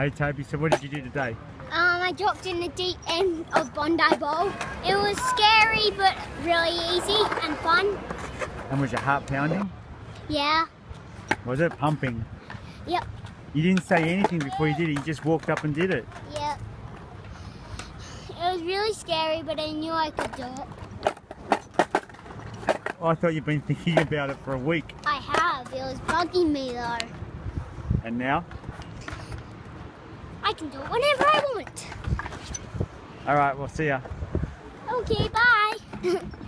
Hey Toby, so what did you do today? I dropped in the deep end of Bondi Bowl. It was scary but really easy and fun. And was your heart pounding? Yeah. Was it pumping? Yep. You didn't say anything before you did it, you just walked up and did it? Yep. It was really scary, but I knew I could do it. Oh, I thought you'd been thinking about it for a week. I have. It was bugging me though. And now? I can do it whenever I want. Alright, well see ya. Okay, bye.